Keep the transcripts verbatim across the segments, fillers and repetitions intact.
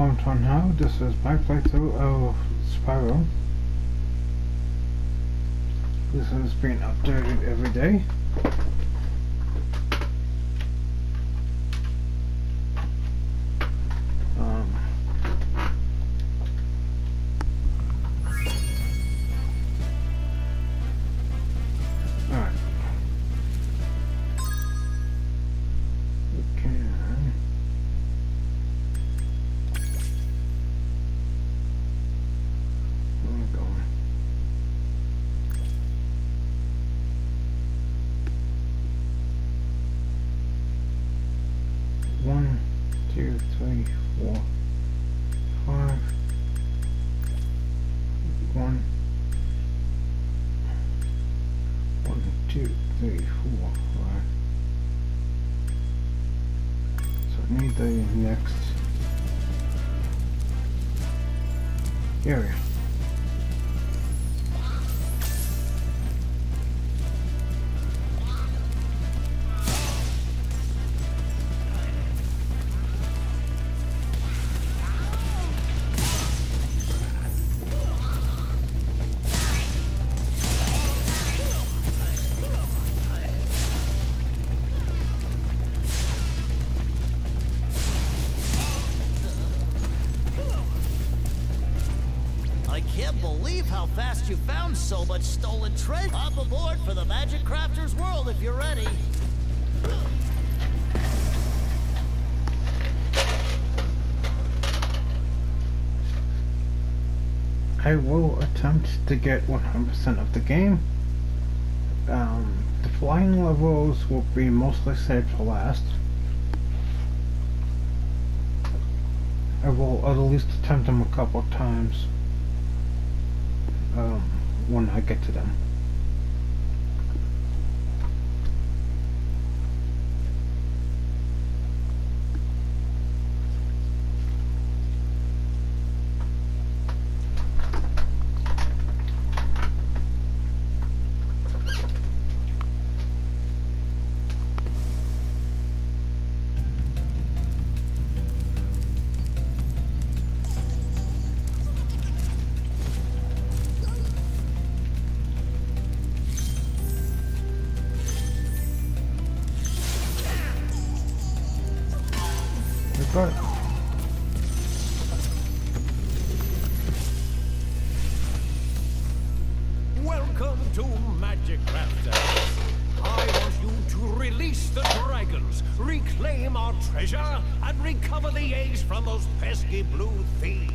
I'm Tom now. This is my playthrough of Spyro. This is being updated every day. Um, Alright. We can... Where am I going? One, two, three, four, five. One, one, two, three, four, five. So I need the next area. I can't believe how fast you found so much stolen treasure. Hop aboard for the Magic Crafter's world if you're ready. I will attempt to get one hundred percent of the game. Um, the flying levels will be mostly saved for last. I will at least attempt them a couple of times um, when I get to them. Got it. Welcome to Magic Crafter. I want you to release the dragons, reclaim our treasure, and recover the eggs from those pesky blue thieves.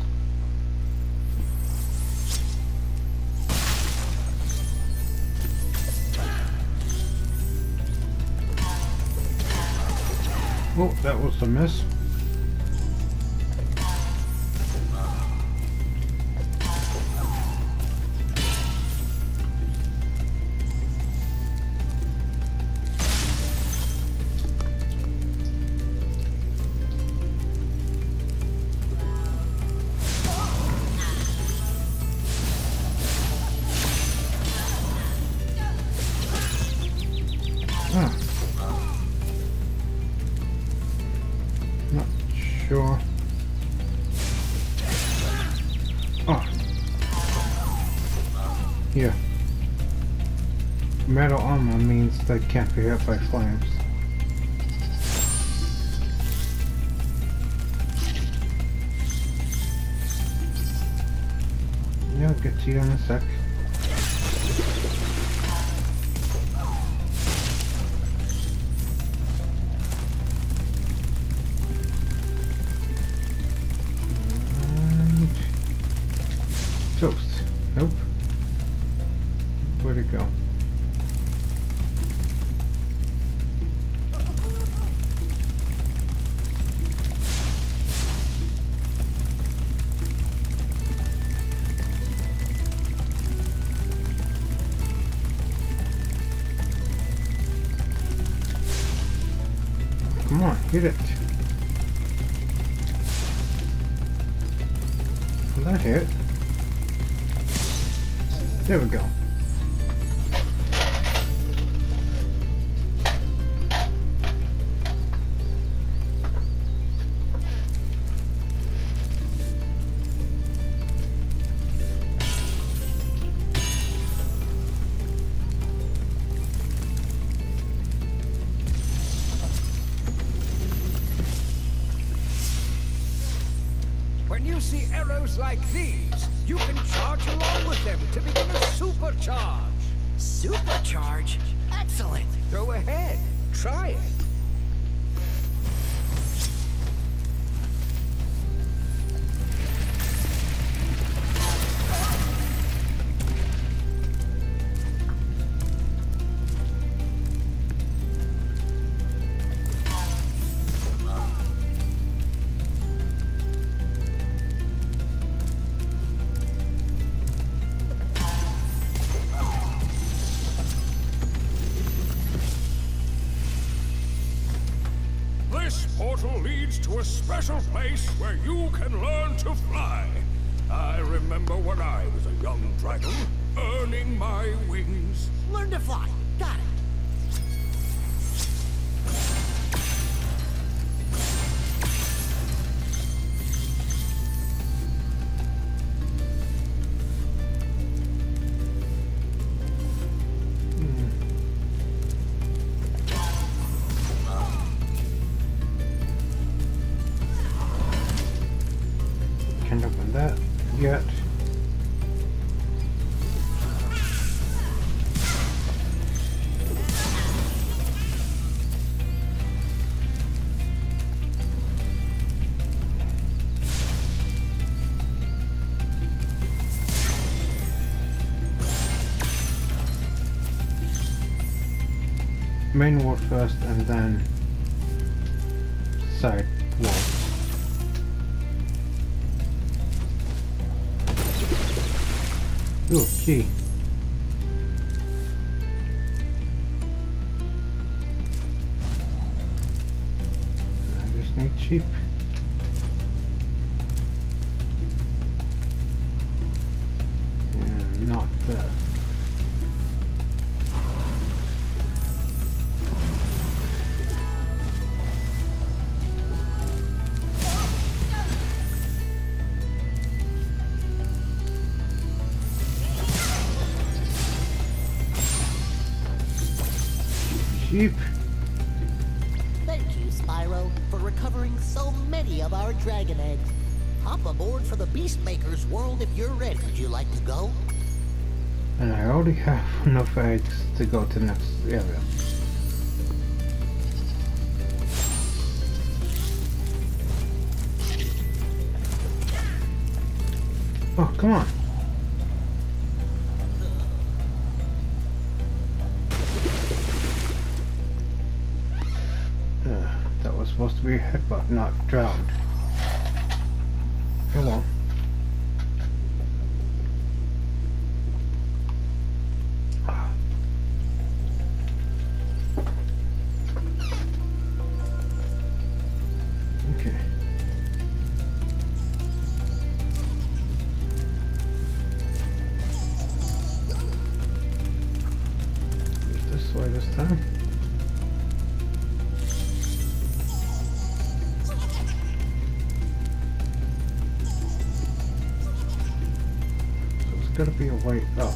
Oh, that was a miss. Huh. Not sure. Oh. Yeah. Metal armor means they can't be hit by flames. Yeah, I'll get to you in a sec. Toast. Nope. Where'd it go? Come on, hit it. Will that hit? There we go. you see arrows like these, you can charge along with them to begin a supercharge. Supercharge? Excellent! Go ahead, try it. This portal leads to a special place where you can learn to fly. I remember when I was a young dragon, earning my wings. Learn to fly. Got it. Can't open that yet. Main wall first and then side wall. Ooh, key. I just need sheep. And not that. Sheep. Thank you, Spyro, for recovering so many of our dragon eggs. Hop aboard for the Beastmaker's world if you're ready. Would you like to go? And I already have enough eggs to go to the next area. Oh, come on. Uh, that was supposed to be a headbutt, not drowned. Come on. Okay. This way this time. So it's gotta be a way up.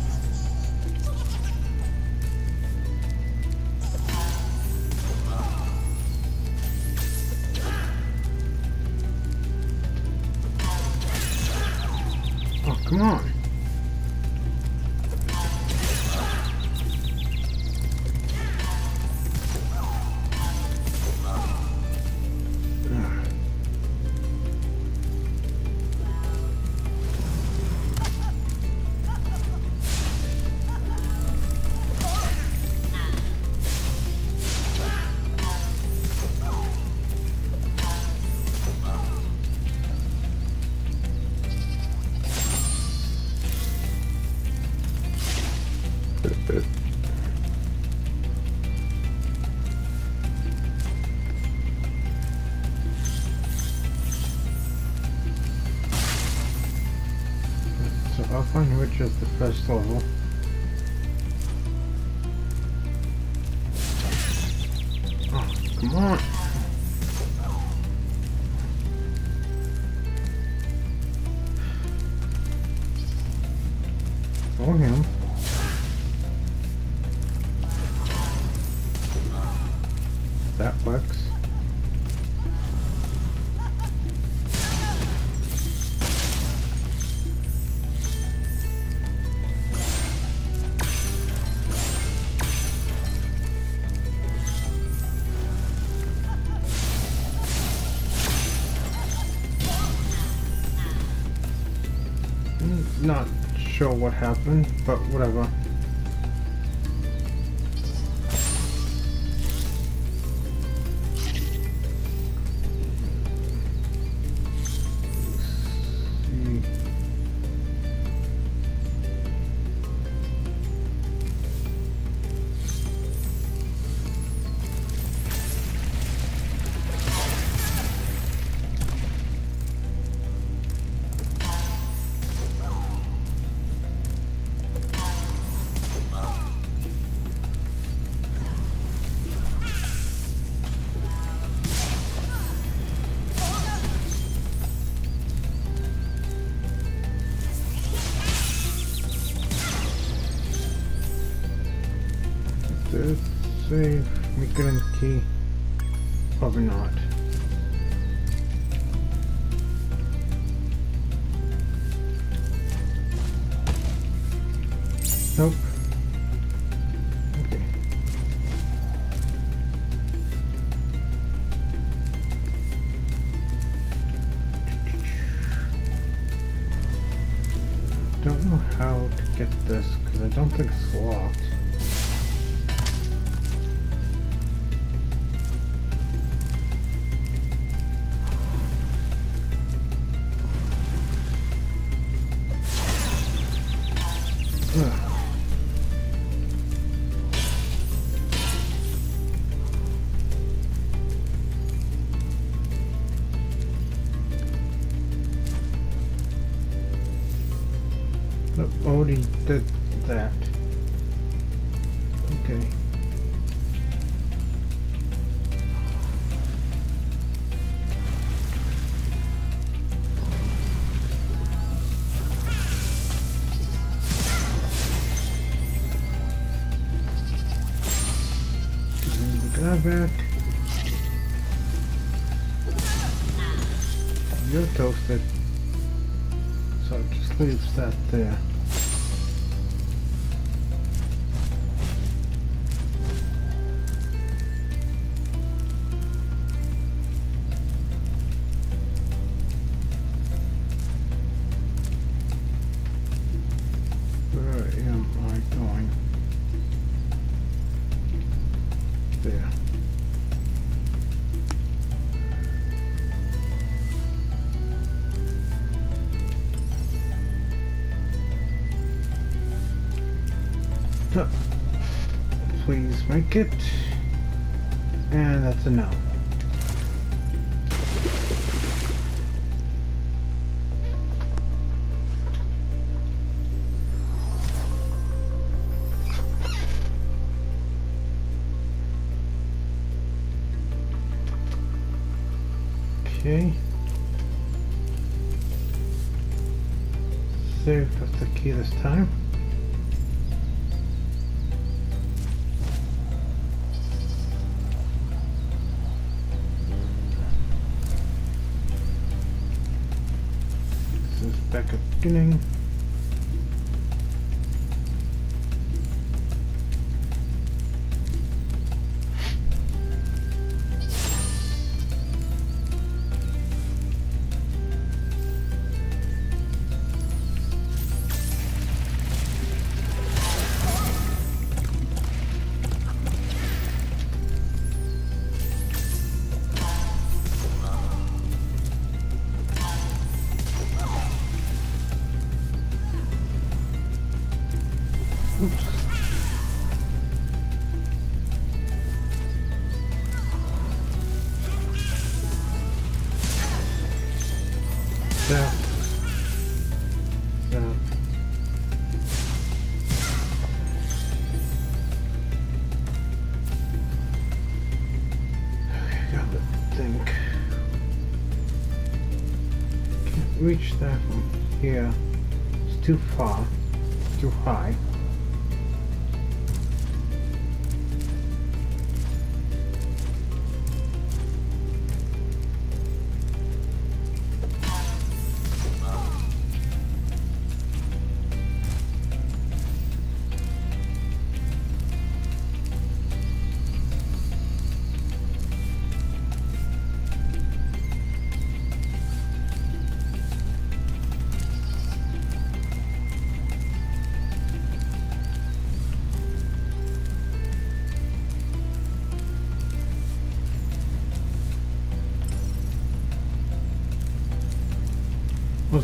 Oh, come on. So I'll find which is the first level. Oh, come on. For him. That works. not sure what happened, but whatever. Let's save, make it in the key. Probably not. Nope. Okay. Don't know how to get this because I don't think it's locked. Nope, already did that. Okay. Grab it. You're toasted. So it just leaves that there. Where am I going? There. So, please make it. And that's a no. Okay. Save with the key this time. This is back at the beginning. Oops. Yeah. Yeah. Okay, gotta think. Can't reach that from here. It's too far. Too high.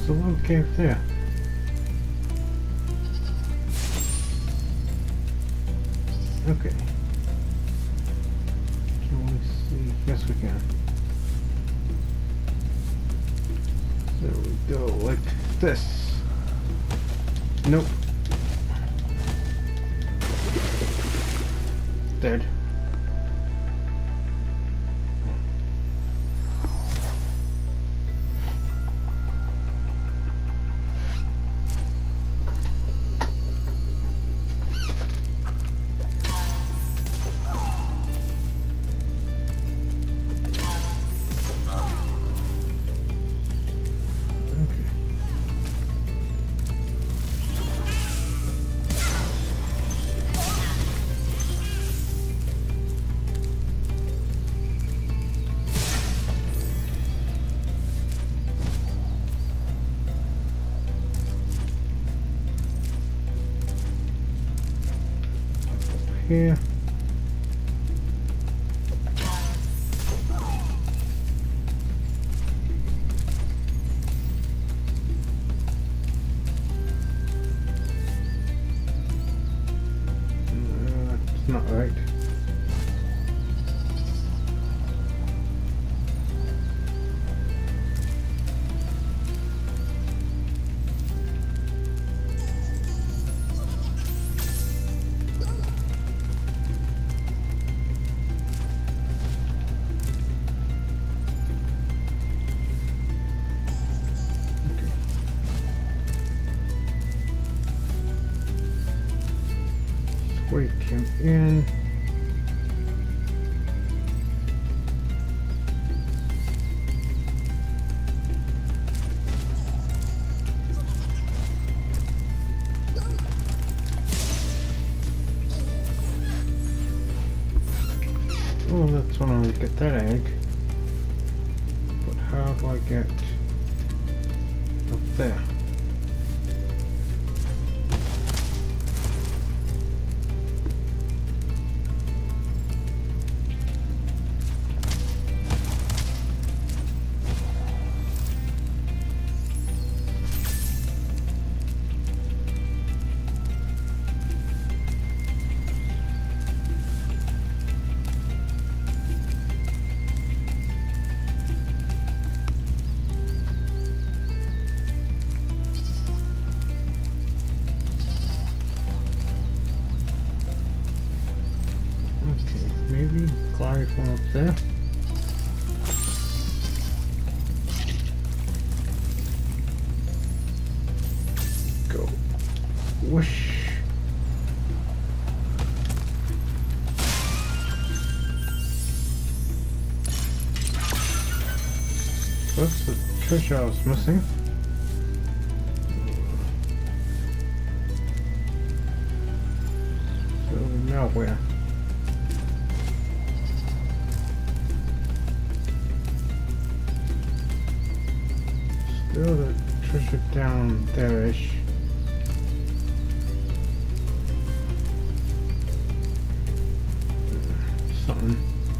There's a little cave there. Okay. Can we see? Yes, we can. There we go, like this. Nope. Dead. Here. Uh, it's not right. Wait him in. Oh, that's when I get that egg. But how do I get up there? Maybe climb from up there. Go. Whoosh. That's the treasure I was missing. So now where? Still the treasure down there-ish. Something.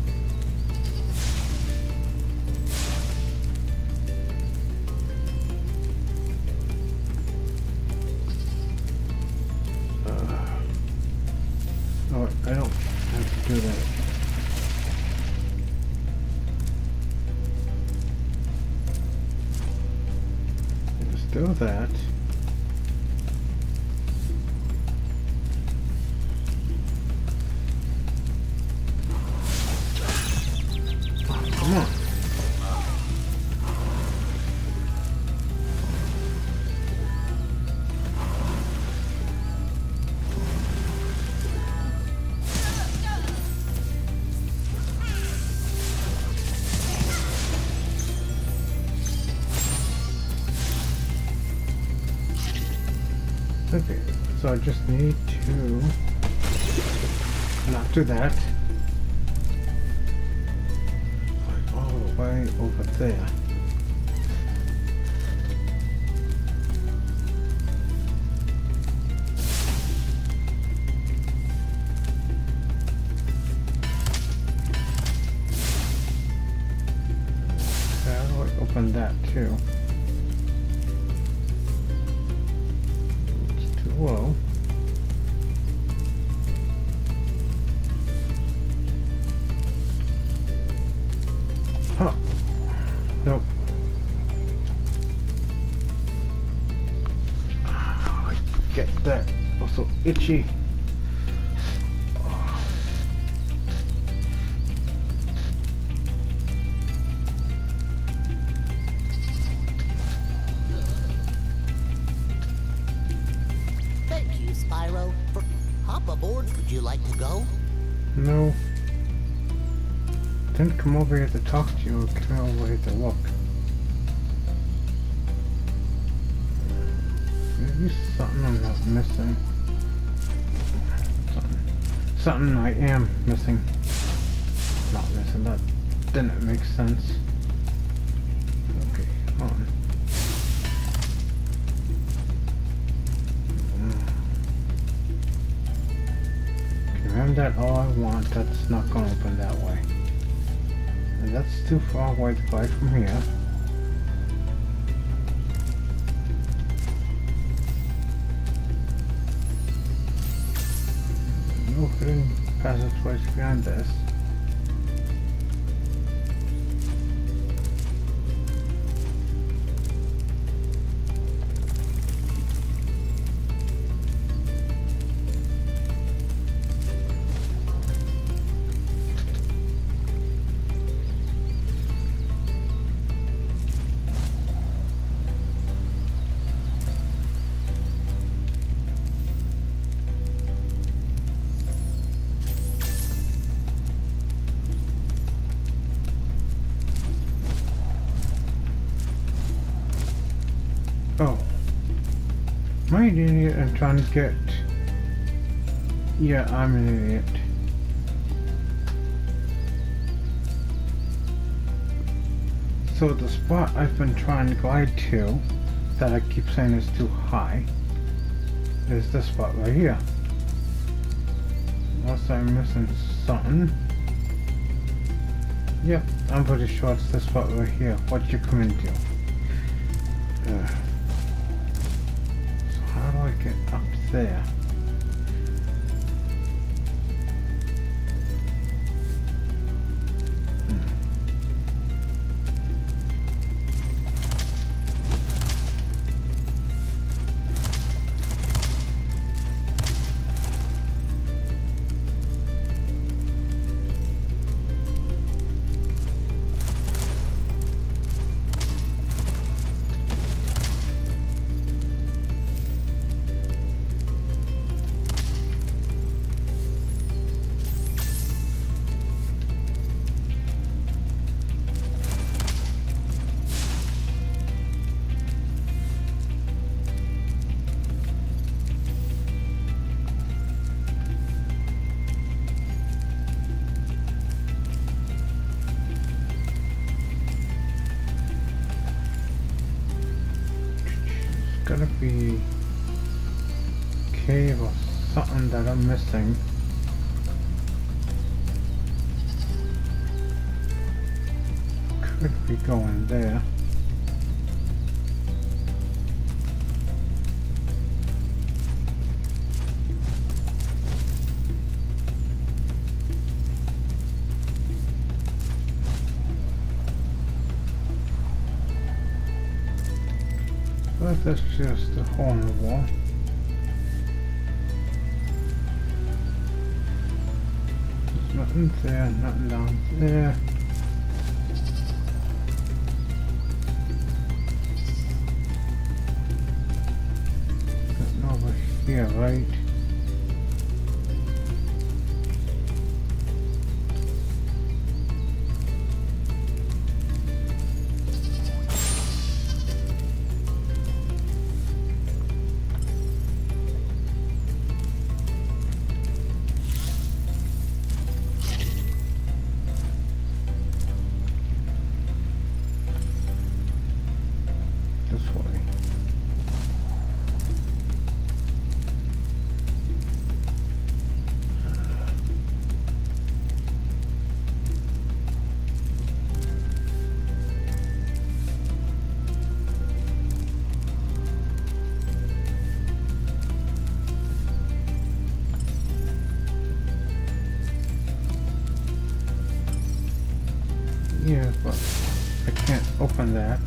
Uh, oh, I don't have to do that. Do that. Oh, come on. Okay, so I just need to not do that. Like all the way over there. How do I open that too? Whoa. Huh. Nope. Ah, I get that. Also itchy. Thank you, Spyro, for... Hop aboard, would you like to go? No. Didn't come over here to talk to you, come over here to look. Maybe something I'm not missing. Something, something I am missing. Not missing, that didn't make sense. Okay, hold on. Remember that all I want, that's not gonna open that way. And that's too far away to fly from here. No hidden passageways behind this. Oh. Am I an idiot and trying to get... Yeah, I'm an idiot. So the spot I've been trying to glide to, that I keep saying is too high, is this spot right here. Unless I'm missing something. Yep, I'm pretty sure it's this spot right here, what you come into. Ugh. How do I get up there? Hmm. Gotta be cave or something that I'm missing. Could be going there. But that's just a hole in the wall. There's nothing there, nothing down there. Nothing over here, right? but I can't open that.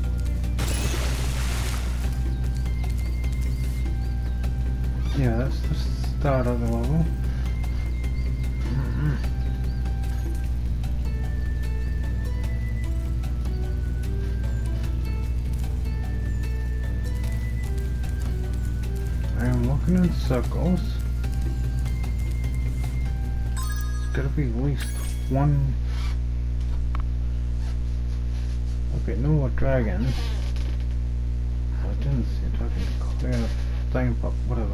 Yeah, that's the start of the level. Mm-mm. I am walking in circles. There's gotta be at least one. Okay, no more dragons. I didn't see it. I can clear the thing, but whatever.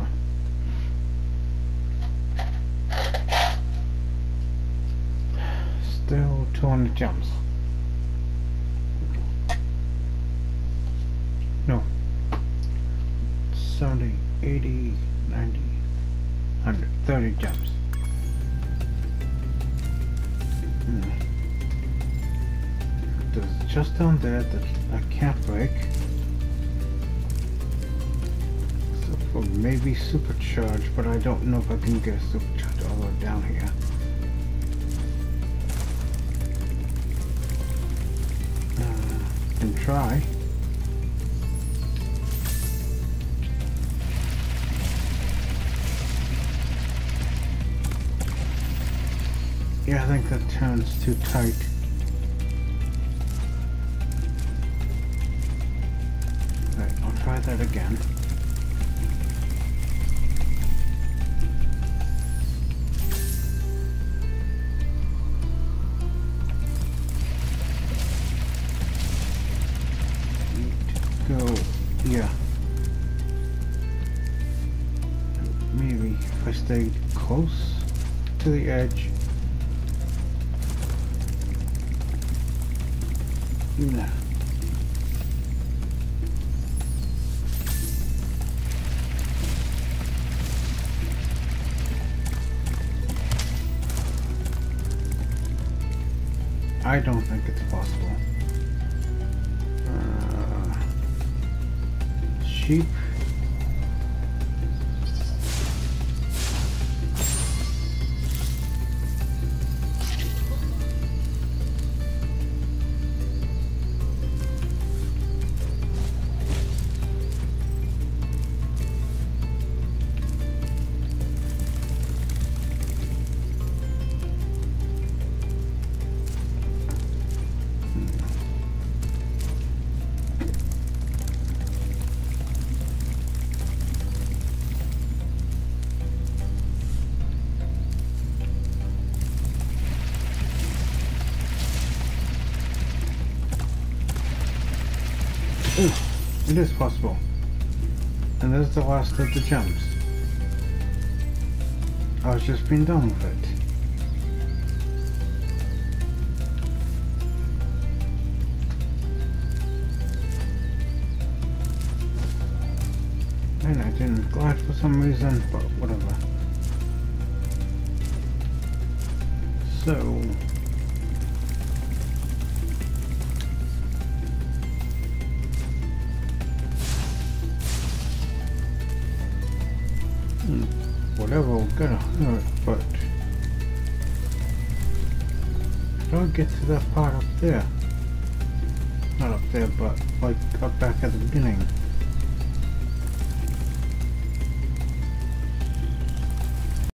Still two hundred jumps. No. seventy, eighty, ninety, one hundred, thirty jumps. Hmm. There's just down there that I can't break. Except for maybe supercharge, but I don't know if I can get a supercharge all the way down here. Uh, can try. Yeah, I think that turn's too tight. Right, I'll try that again. Need to go, yeah. Maybe if I stayed close to the edge. No. I don't think it's possible. Uh, sheep. Ooh, it is possible. And there's the last of the jumps. I was just being done with it. And I didn't glide for some reason, but whatever. So... whatever will gonna hurt, but how do I get to that part up there? Not up there, but like up back at the beginning.